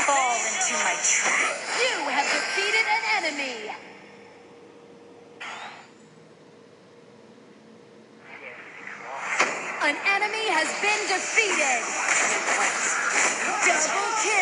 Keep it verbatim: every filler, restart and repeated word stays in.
Fall into my trap. You have defeated an enemy. An enemy has been defeated. Double kill.